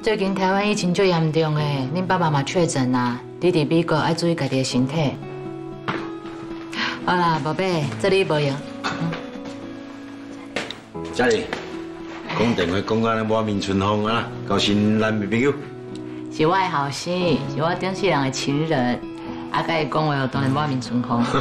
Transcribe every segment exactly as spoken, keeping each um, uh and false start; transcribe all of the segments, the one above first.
最近台湾疫情最严重诶，恁爸爸嘛确诊啦，你伫美国要注意家己的身体。好啦，宝贝，这里无用。 佳丽，讲电话讲到咱满面春风啊，交新男女朋友。 是我的后生，是我顶世人的情人，啊，甲伊讲话又当然满面春风。啊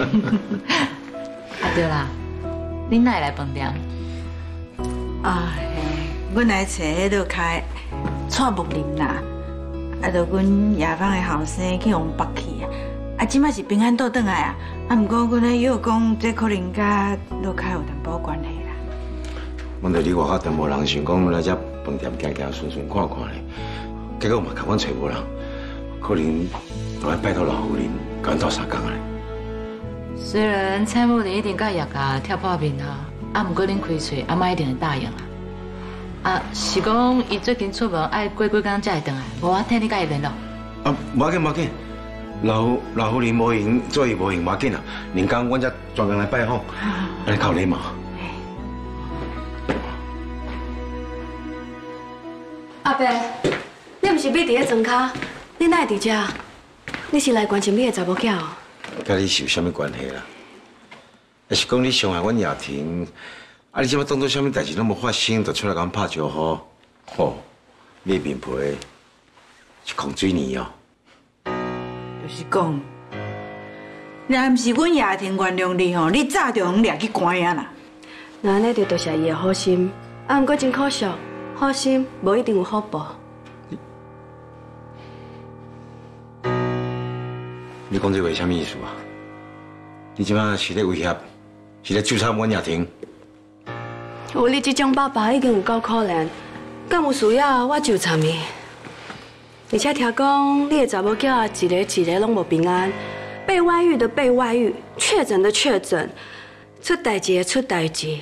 对啦，恁哪会来饭店？ 啊，阮来找迄落开蔡木林啦，啊，着阮夜访的后生去往北去啊，啊，即摆是平安倒转来啊，啊，毋过阮咧又讲这可能甲落开有淡薄关系啦。 阮着你外口淡薄人想讲来这饭店行行顺顺看看咧，结果嘛甲阮找无人，可能都要拜托老夫人甲阮斗相共咧。 虽然蔡木林一定甲叶家跳破面啊，啊，毋过恁开喙，阿妈一定会答应啦。啊，是讲伊最近出门爱过几工才会回来，无我替你甲伊联络。 啊，无要紧无要紧，老老夫人无闲，做伊无闲无要紧啊。连工阮才专工来拜访，安尼靠礼貌。 阿伯，你毋是买伫咧庄卡，你哪会伫遮？你是来关心你的查某囝哦？ 甲你是有啥物关系啦？还是讲你伤害阮叶婷？啊！你即摆当作啥物代志拢无发生，就出来甲阮拍招呼？吼，你面皮是空水泥哦。 就是讲，若毋是阮叶婷原谅你吼，你早就用掠去关啊啦。 那安尼就多谢伊的好心，啊，毋过真可惜，好心无一定有好报。 你讲这话啥物意思啊？你即摆是咧威胁，是咧纠缠阮叶婷？ 有你这种爸爸已经有够可怜，敢有需要我纠缠你？而且听讲你的查某囝一个一个拢无平安，被外遇的被外遇，确诊的确诊，出代志的出代志。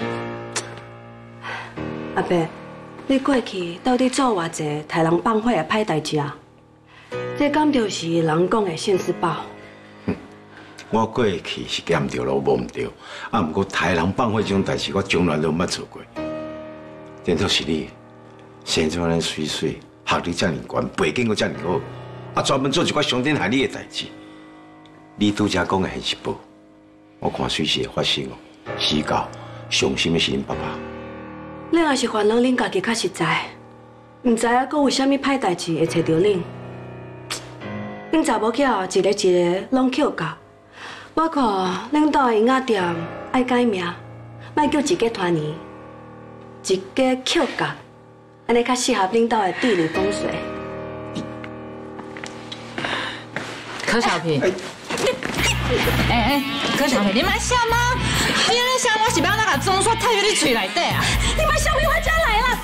阿伯，你过去到底做偌济杀人放火的歹代志啊？这敢就是人讲的现世报？ 我过去是咸着咯，无唔对。啊，毋过杀人放火这种代志，我从来都捌做过。顶多是你生这么水水，学历这么悬，背景阁这么好，啊，专门做一寡伤天害理的代志。你拄则讲的现实报，我看随时会发生哦。死到伤心的是恁爸爸。 你若是烦恼恁家己较实在，唔知啊，阁有啥物歹代志会找着恁？恁查某囝一个一个拢扣教。我看恁兜的营仔店爱改名，莫叫一家团圆，一家扣教，安尼较适合恁兜的地理风水。 柯小平，哎哎，柯小平，你莫笑吗？你安尼笑，我是要那个钟刷太入你嘴内底啊！ 你莫笑，我家来了。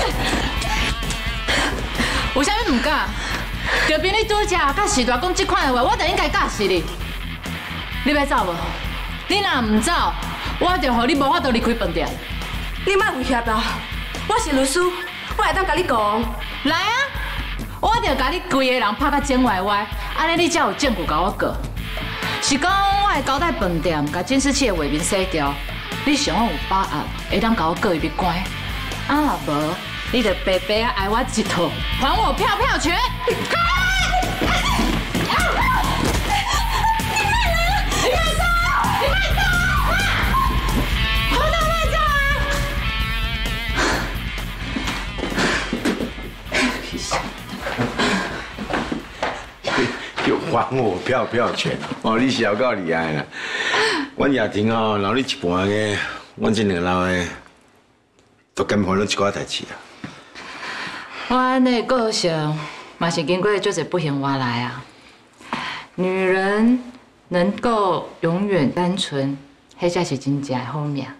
有啥物唔敢？就凭你拄则甲时大讲这款的话，我就应该教死你。你要走无？你若唔走，我就互你无法度离开饭店。 你莫威胁啦！我是律师，我会当甲你讲。 来啊！我就甲你规个人拍甲整歪歪，安尼你才有证据甲我告。是讲我会交代饭店，甲监视器的画面洗掉。你想我有把握，会当甲我告伊入关。啊若无，你就白白啊挨我一套，还我票票权。 又还我票票权哦！你是有够厉害啦！阮叶婷哦，留你一半个，阮这两老的都减负了一寡代志啊。 我安尼个性，嘛是经过足侪不幸活来啊。女人能够永远单纯，迄才是真正的好命。